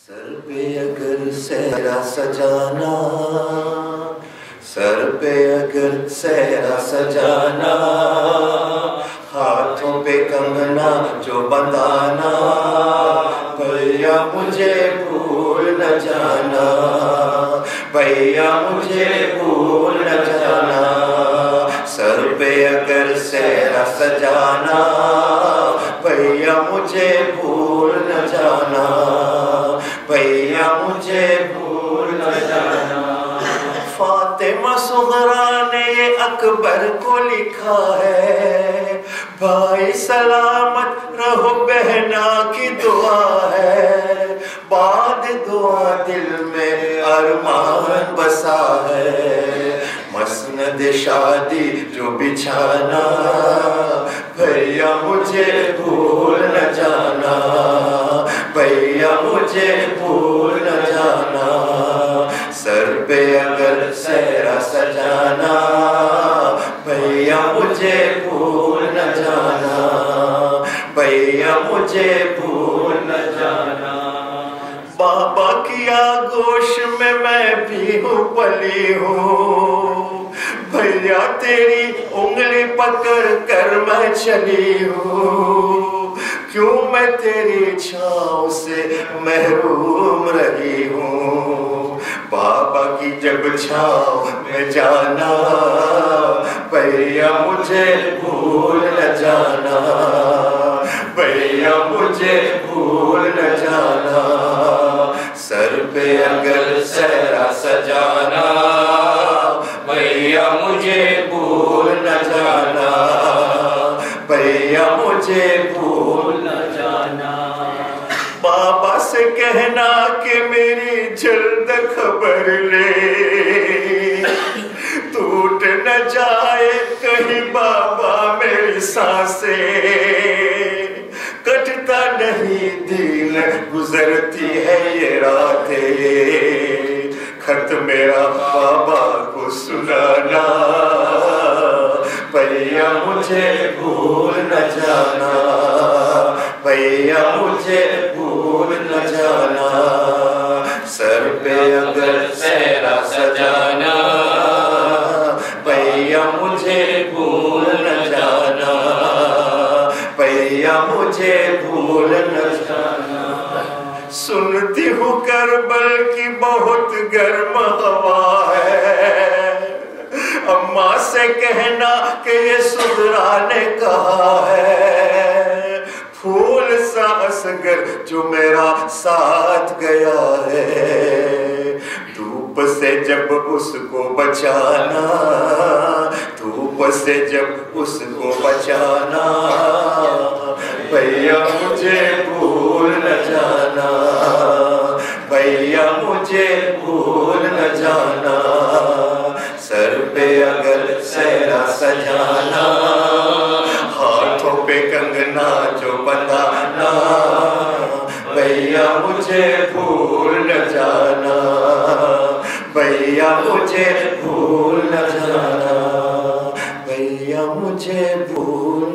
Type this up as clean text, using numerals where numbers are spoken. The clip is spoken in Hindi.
सर पे अगर सहरा सजाना, सर पे अगर सहरा सजाना, हाथों पे कंगना जो बंधाना, भैया मुझे भूल न जाना, भैया मुझे भूल न जाना। सर पे अगर सहरा सजाना, भैया मुझे भूल न जाना, भैया मुझे भूल न जाना। फातिमा सुगरा ने ये अकबर को लिखा है, भाई सलामत रहो बहना की दुआ है, बाद दुआ दिल में अरमान बसा है। मसनद शादी जो बिछाना, भैया मुझे भूल न जाना, भैया मुझे भूल न जाना। सर पे अगर सहरा सजाना, भैया मुझे भूल न जाना, भैया मुझे भूल न जाना। बाबा की आगोश में मैं भी हूँ पली हूँ, भैया तेरी उंगली पकड़ कर मैं चली हूँ, क्यों मैं तेरी छाँव से महरूम रही हूँ। बाबा की जब छाँव में जाना, भैया मुझे भूल न जाना, भैया मुझे भूल न जाना। सर पे अगर सहरा सजाना, भैया मुझे भूल न जाना, भैया मुझे भूल न जाना। बाबा से कहना कि मेरी जल्द खबर ले, टूट न जाए कहीं बाबा मेरी सांसें, कटता नहीं दिन गुजरती है ये रातें, खत मेरा बाबा को सुनाना, भैया मुझे भूल न जाना, भैया मुझे भूल न जाना। सर पे अगर सहरा सजाना, भैया मुझे भूल न जाना, भैया मुझे भूल न जाना। सुनती हूँ करबल की बहुत गर्म हवा है, अम्मा से कहना कि ये सुगरा ने कहा है, फूल सा असगर जो मेरा साथ गया है, धूप से जब उसको बचाना, धूप से जब उसको बचाना, भैया मुझे भूल न जाना, भैया मुझे भूल न जाना। सर पे अगर सहरा सजाना, हाथों पे कंगना जो बंधाना, भैया मुझे भूल न जाना, भैया मुझे भूल न जाना, भैया मुझे भूल